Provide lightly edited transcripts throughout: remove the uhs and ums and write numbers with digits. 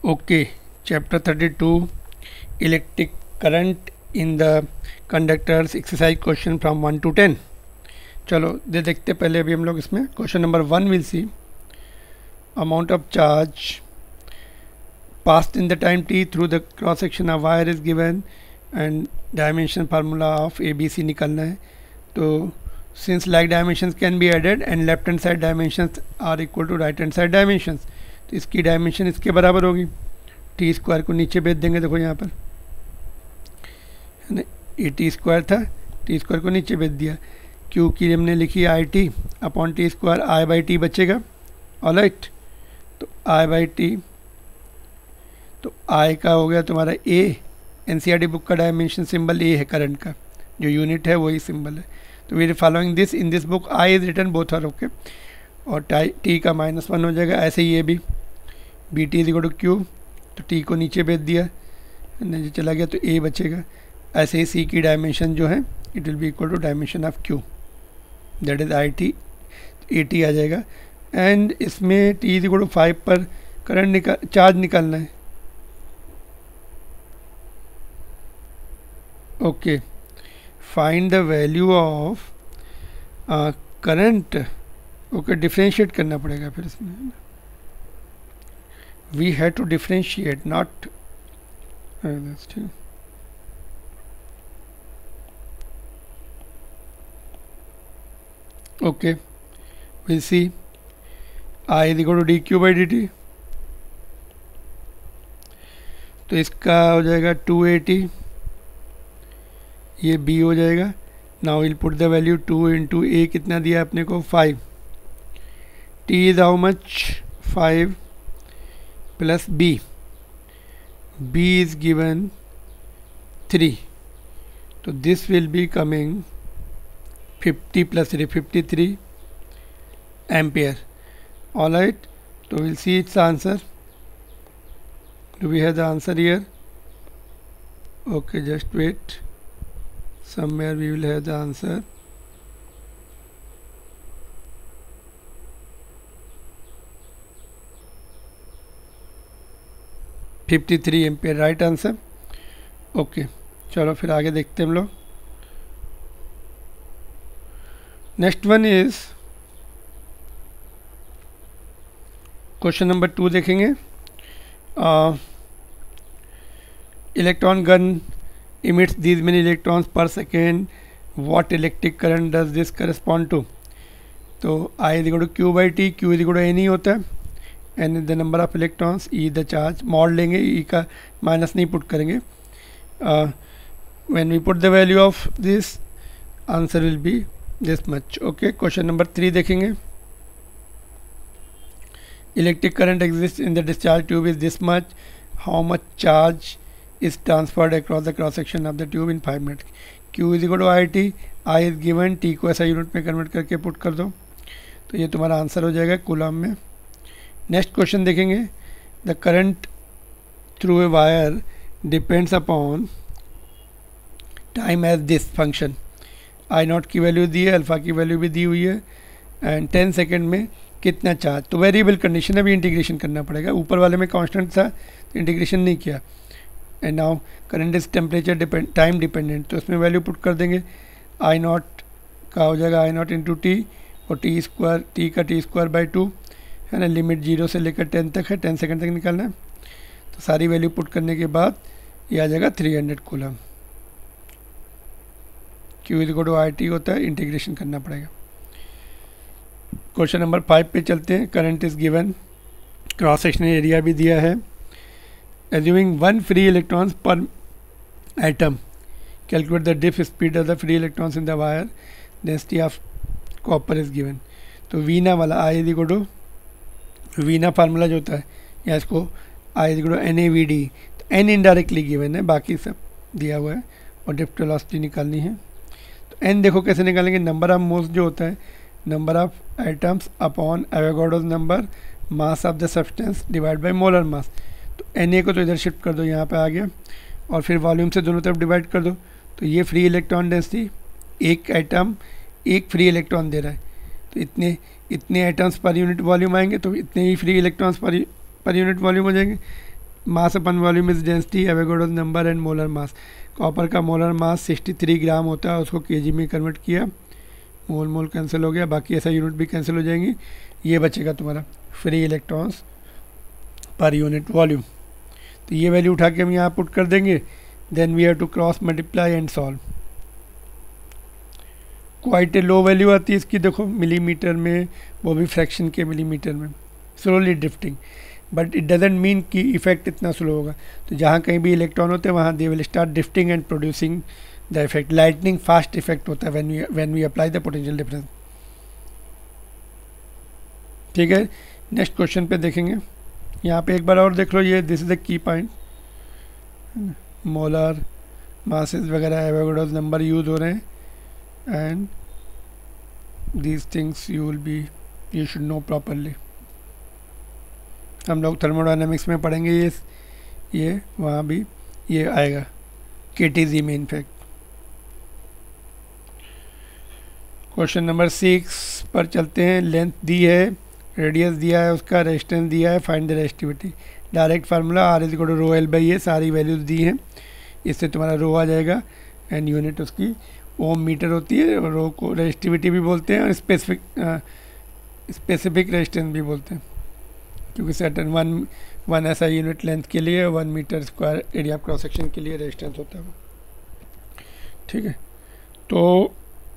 Okay, chapter 32 electric current in the conductors exercise question from 1 to 10. चलो देखते पहले अभी हम लोग इसमें question number 1 will see amount of charge passed in the time t through the cross section of wire is given and dimension formula of ABC निकालना है. तो since like dimensions can be added and left hand side dimensions are equal to right hand side dimensions, तो इसकी dimension इसके बराबर होगी. T square को नीचे भेज देंगे, देखो यहाँ पर है ना, ये टी स्क्वायर था, टी स्क्वायर को नीचे भेज दिया. क्यू की हमने लिखी I T upon T square, I by T बचेगा. ऑलराइट, तो आई बाई टी, तो आई का हो गया तुम्हारा ए. एनसीईआरटी बुक का डायमेंशन सिंबल ए है, करंट का जो यूनिट है वही सिंबल है. तो we are following this in this book. I is written both are okay. और टी का -1 हो जाएगा. ऐसे ही ये भी B T is equal to Q, तो टी को नीचे भेज दिया, नीचे चला गया तो ए बचेगा. ऐसे ही सी की डायमेंशन जो है it will be equal to dimension of Q, that is I T. A T आ जाएगा. एंड इसमें टी इज इक्वल टू 5 पर करंट चार्ज निकालना है. Okay, find the value of current. Okay, differentiate करना पड़ेगा फिर इसमें. We have to differentiate not. Okay, will see I is equal to D Q by D T. तो इसका हो जाएगा 280, ये बी हो जाएगा. Now will put the value 2 into A कितना दिया आपने को 5. T is how much 5 plus B. B is given 3, तो this will be coming 50 plus 3 53 ampere. Alright, तो will see it's answer. Do we have the answer here? Okay, just wait, somewhere we will have the answer. $53 ampere right answer. Okay, चलो फिर आगे देखते हैं हम लोग. Next one is question number 2 देखेंगे. Electron gun emits these many electrons per second. What electric current does this correspond to? तो I is equal to Q by T. Q is equal to N ही होता है. N is the number of electrons, E the charge. Mod लेंगे, E का minus नहीं put करेंगे. When we put the value of this, answer will be this much. Okay, question number 3 देखेंगे. Electric current exists in the discharge tube is this much. How much charge is transferred across the cross section of the tube in 5 minutes? Q is equal to I T. I is given, T को ऐसा unit में convert करके put कर दो, तो ये तुम्हारा answer हो जाएगा कूलम में. नेक्स्ट क्वेश्चन देखेंगे. The current through a wire depends upon time as this function. I naught की वैल्यू दी है, अल्फ़ा की वैल्यू भी दी हुई है, एंड 10 सेकेंड में कितना चार्ज. तो वेरिएबल कंडीशन है, अभी इंटीग्रेशन करना पड़ेगा. ऊपर वाले में कांस्टेंट था तो इंटीग्रेशन नहीं किया. And now current is temperature time dependent, तो इसमें वैल्यू पुट कर देंगे. आई नॉट का हो जाएगा आई नॉट इंटू टी, और टी स्क्वायर, टी का टी स्क्वायर बाई 2 है ना. लिमिट 0 से लेकर 10 तक है, 10 सेकंड तक निकालना है. तो सारी वैल्यू पुट करने के बाद ये आ जाएगा 300 coulomb. Q is equal to I T होता है, इंटीग्रेशन करना पड़ेगा. क्वेश्चन नंबर 5 पे चलते हैं. Current is given, cross sectional area भी दिया है. Assuming 1 free electrons per atom, calculate the diff speed of the free electrons in the wire. Density of copper is given. तो वीना वाला I is equal to वीना formula जो होता है, या इसको I is equal to NaVd. तो N indirectly given है, बाकी सब दिया हुआ है, और डिफ्ट वेलोसिटी निकालनी है. तो N देखो कैसे निकालेंगे. नंबर ऑफ मोल्स जो होता है, number of atoms upon Avogadro's number, mass of the substance divide by molar mass. तो Na को तो इधर शिफ्ट कर दो, यहाँ पे आ गया, और फिर वॉल्यूम से दोनों तरफ डिवाइड कर दो. तो ये फ्री इलेक्ट्रॉन डेंसिटी, एक एटम एक फ्री इलेक्ट्रॉन दे रहा है, तो इतने एटम्स पर यूनिट वॉल्यूम आएंगे, तो इतने ही free electrons per unit volume हो जाएंगे. Mass upon volume is density, Avogadro's number and molar mass. Copper का मोलर मास 63 ग्राम होता है, उसको केजी में कन्वर्ट किया, मोल मोल कैंसिल हो गया, बाकी ऐसा यूनिट भी कैंसिल हो जाएंगी, ये बचेगा तुम्हारा free electrons per unit volume. तो ये वैल्यू उठा के हम यहाँ पुट कर देंगे, then we have to cross multiply and solve. Quite a low value आती है इसकी, देखो मिलीमीटर में, वो भी फ्रैक्शन के मिलीमीटर में, slowly drifting, but it doesn't mean कि इफेक्ट इतना स्लो होगा। तो जहाँ कहीं भी इलेक्ट्रॉन होते हैं वहाँ they will start drifting and producing the effect. Lightning fast effect होता है when we apply the potential difference. ठीक है, नेक्स्ट क्वेश्चन पे देखेंगे। यहाँ पे एक बार और देख लो, ये this is the key point, molar masses वगैरह एवोगाड्रोस नंबर यूज हो रहे हैं, and these things you should know properly. हम लोग थर्मोडायनेमिक्स में पढ़ेंगे ये वहाँ भी ये आएगा केटीजी में इनफैक्ट। क्वेश्चन नंबर 6 पर चलते हैं। लेंथ दी है, रेडियस दिया है, उसका रेजिस्टेंस दिया है, find the resistivity. Direct formula R is equal to rho L by A, सारी वैल्यूज दी हैं, इससे तुम्हारा रो आ जाएगा, एंड यूनिट उसकी ओम मीटर होती है, और रो को रेजिस्टिविटी भी बोलते हैं और स्पेसिफिक रेजिस्टेंस भी बोलते हैं, क्योंकि सर्टेन वन ऐसा यूनिट लेंथ के लिए 1 metre square area cross section के लिए रेजिस्टेंस होता है। ठीक है, तो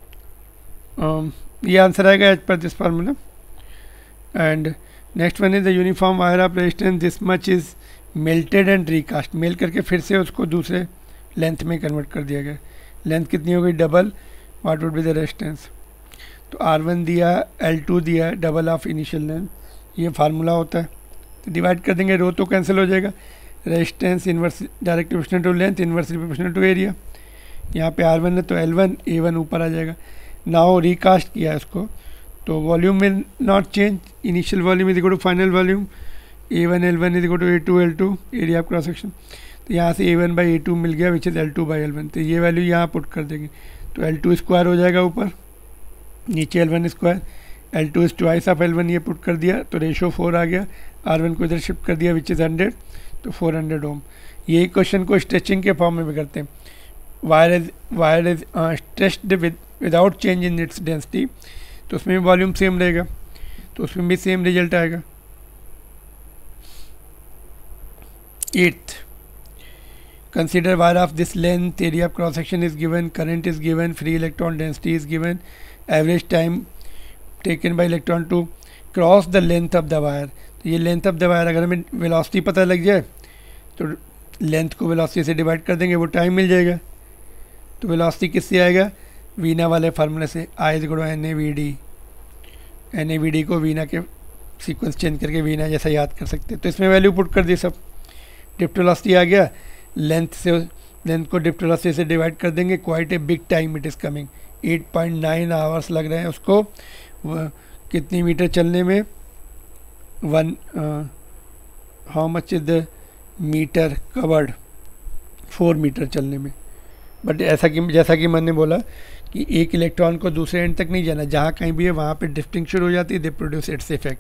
ये आंसर आएगा as per this formula. And next one is the uniform wire of resistance this much is melted and recast. मेल करके फिर से उसको दूसरे लेंथ में कन्वर्ट कर दिया गया। लेंथ कितनी हो गई? Double. What would be the resistance? तो R1 दिया, L2 दिया, डबल ऑफ इनिशियल लेंथ, ये फार्मूला होता है। तो डिवाइड कर देंगे, रो तो कैंसिल हो जाएगा, resistance inverse direct proportional to length, inversely proportional to area. यहाँ पे R1 है तो L1 A1 ऊपर आ जाएगा। नाउ रिकास्ट किया इसको, तो वॉल्यूम में not change, initial volume is equal to final volume, A1 L1 is equal to A2 L2 area of cross section. तो यहाँ से A1 बाई A2 मिल गया, which is L2 by L1। तो ये वैल्यू यहाँ पुट कर देंगे, तो L2 स्क्वायर हो जाएगा ऊपर, नीचे L1 square, L2 is twice of L1 ये पुट कर दिया, तो रेशो 4 आ गया। R1 को इधर शिफ्ट कर दिया, विच इज़ 100, तो 400 ओम। यही क्वेश्चन को स्ट्रेचिंग के फॉर्म में भी करते हैं। Wire is stretched without change in its density, तो उसमें भी वॉल्यूम सेम रहेगा, तो उसमें भी सेम रिजल्ट आएगा। 8th, consider wire of this length, area of cross section is given, current is given, free electron density is given, average time taken by electron to cross the length of the wire। तो ये length of the wire, अगर हमें velocity पता लग जाए तो length को velocity से डिवाइड कर देंगे, वो टाइम मिल जाएगा। तो वेलोसिटी किससे आएगा? वीना वाले फार्मूले से, I is equal to NAVD को वीना के सीक्वेंस चेंज करके वीना जैसा याद कर सकते हैं। तो इसमें वैल्यू पुट कर दी सब, ड्रिफ्ट वेलोसिटी आ गया, लेंथ को ड्रिफ्ट वेलोसिटी से डिवाइड कर देंगे। Quite a big time it is coming, 8.9 hours लग रहे हैं उसको कितनी मीटर चलने में, how much is the metre covered, 4 metre चलने में। बट जैसा कि मैंने बोला कि एक इलेक्ट्रॉन को दूसरे एंड तक नहीं जाना, जहाँ कहीं भी है वहाँ पे ड्रिफ्टिंग शुरू हो जाती है, they produce its effect.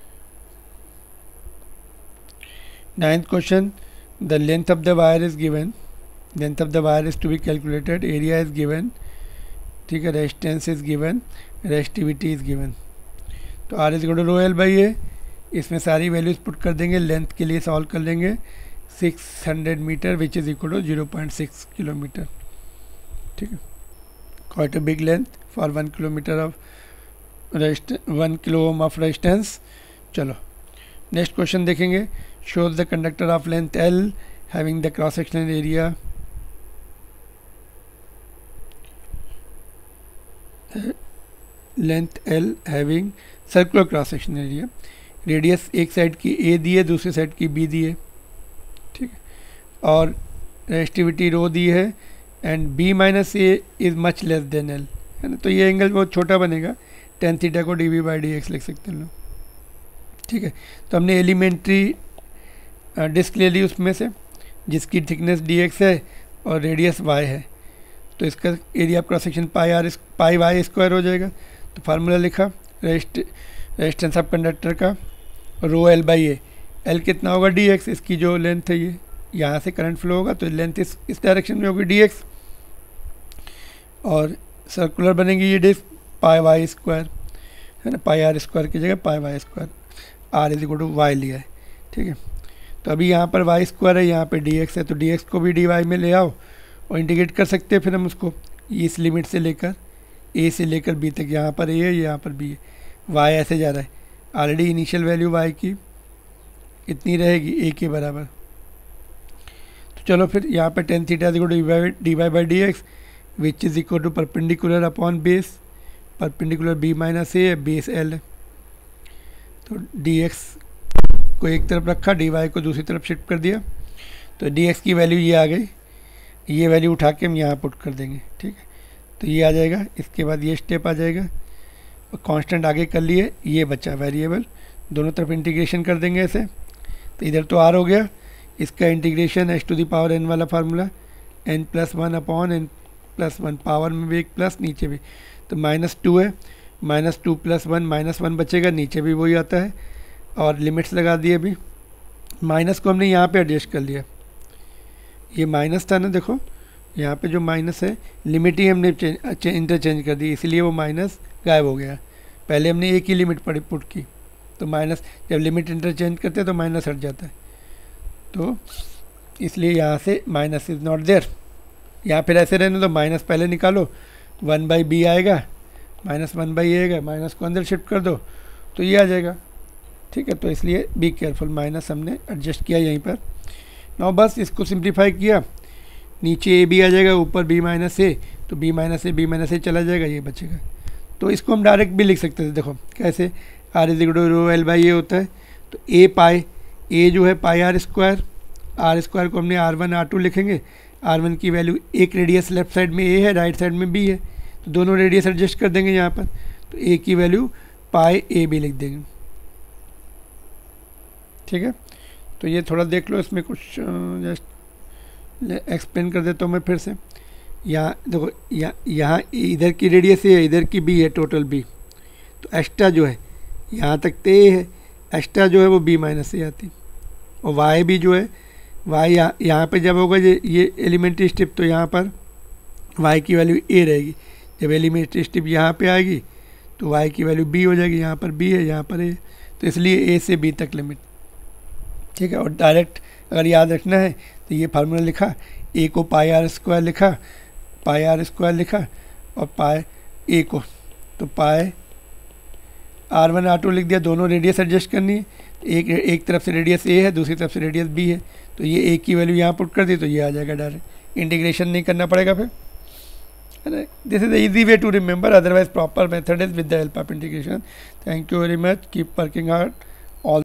9th question, the length of the wire is given, length of the wire is to be calculated, area is given, ठीक है, resistance is given, resistivity is given. तो R is equal to rho L by A, इसमें सारी values put कर देंगे, length के लिए solve कर लेंगे, 600 metre which is equal to 0.6 kilometre. ठीक है, quite a big length for 1 kilometre of 1 kilo ohm of resistance. चलो नेक्स्ट क्वेश्चन देखेंगे। Shows the conductor of length L having the cross sectional area length L having circular cross sectional area, radius एक side की A दी है, दूसरी side की B दी है, ठीक है, और रेजिस्टिविटी रो दी है, and B minus A is much less than L, है ना। तो ये एंगल बहुत छोटा बनेगा, tan थीटा को dV/dx लिख सकते हैं लोग, ठीक है। तो हमने एलिमेंट्री डिस्क ले ली उसमें से, जिसकी थिकनेस dx है और रेडियस y है, तो इसका area of cross section pi y square हो जाएगा। तो फार्मूला लिखा रेजिस्टेंस ऑफ कंडक्टर का, rho L by A, L कितना होगा डी एक्स, इसकी जो लेंथ है ये यहाँ से करंट फ्लो होगा तो लेंथ इस डायरेक्शन में होगी डी एक्स, और सर्कुलर बनेगी ये डिस्क पाई वाई स्क्वायर है ना, पाई आर स्क्वायर की जगह pi y square, R is equal to y लिया है। ठीक है, तो अभी यहाँ पर वाई स्क्वायर है, यहाँ पे डी एक्स है, तो डी एक्स को भी डी वाई में ले आओ और इंटीग्रेट कर सकते हैं फिर हम उसको इस लिमिट से लेकर ए से लेकर बी तक, यहाँ पर ए है यहाँ पर बी है, वाई ऐसे जा रहा है, ऑलरेडी इनिशियल वैल्यू वाई की इतनी रहेगी ए के बराबर। तो चलो फिर यहाँ पे tan theta is equal to d y by d x which is equal to perpendicular upon base, perpendicular B minus A है, बेस एल है। तो डी एक्स को एक तरफ रखा, डी वाई को दूसरी तरफ शिफ्ट कर दिया, तो डी एक्स की वैल्यू ये आ गई, ये वैल्यू उठा के हम यहाँ पुट कर देंगे। ठीक है, तो ये आ जाएगा, इसके बाद ये स्टेप आ जाएगा और कांस्टेंट आगे कर लिए, ये बचा वेरिएबल, दोनों तरफ इंटीग्रेशन कर देंगे ऐसे, तो इधर तो आर हो गया, इसका integration h to the power n वाला formula, n plus one upon n plus one, power में भी एक प्लस नीचे भी, तो -2 है, -2 + 1 -1 बचेगा, नीचे भी वही आता है, और लिमिट्स लगा दिए। अभी माइनस को हमने यहाँ पे एडजस्ट कर लिया, ये माइनस था ना, देखो यहाँ पे जो माइनस है लिमिट ही हमने इंटरचेंज कर दी, इसलिए वो माइनस गायब हो गया। पहले हमने एक ही लिमिट पुट की, तो माइनस जब लिमिट इंटरचेंज करते हैं तो माइनस हट जाता है, तो इसलिए यहाँ से माइनस इज़ नॉट देयर। यहाँ फिर ऐसे रहने तो माइनस पहले निकालो, 1/b आएगा, -1/a आएगा, माइनस को अंदर शिफ्ट कर दो तो ये आ जाएगा। ठीक है, तो इसलिए बी केयरफुल, माइनस हमने एडजस्ट किया यहीं पर। नाउ बस इसको सिंप्लीफाई किया, नीचे ए बी आ जाएगा, ऊपर बी माइनस ए, तो बी माइनस ए चला जाएगा, ये बचेगा। तो इसको हम डायरेक्ट भी लिख सकते थे, देखो कैसे, R is equal to rho L by A होता है, तो ए पाई, ए जो है पाई आर स्क्वायर को हमने R1 R2 लिखेंगे, R1 की वैल्यू एक रेडियस लेफ्ट साइड में ए है, राइट साइड में बी है, तो दोनों रेडियस एडजस्ट कर देंगे यहाँ पर, तो ए की वैल्यू पाई ए बी लिख देंगे। ठीक है, तो ये थोड़ा देख लो, इसमें कुछ जस्ट एक्सप्लेन कर देता हूँ मैं फिर से। यहाँ देखो, यहाँ इधर की रेडियस ए है, इधर की बी है, टोटल बी, तो एक्स्ट्रा जो है यहाँ तक तो ए है, एक्स्ट्रा जो है वो बी माइनस ए आती, और वाई भी जो है, वाई यहाँ पे जब होगा ये एलिमेंट्री स्टेप, तो यहाँ पर वाई की वैल्यू ए रहेगी, जब एलिमेंट्री स्टेप यहाँ पे आएगी तो वाई की वैल्यू बी हो जाएगी, यहाँ पर बी है, यहाँ पर ए, तो इसलिए ए से बी तक लिमिट। ठीक है, और डायरेक्ट अगर याद रखना है तो ये फार्मूला लिखा, ए को पाई आर स्क्वायर लिखा, और पाई ए को तो पाई R1 R2 लिख दिया, दोनों रेडियस एडजस्ट करनी है, एक तरफ से रेडियस ए है, दूसरी तरफ से रेडियस बी है, तो ये ए की वैल्यू यहाँ पुट कर दी तो ये आ जाएगा डायरेक्ट, इंटीग्रेशन नहीं करना पड़ेगा फिर, है ना। This is the easy way to remember, otherwise proper method is with the help of integration. Thank you very much, keep working hard.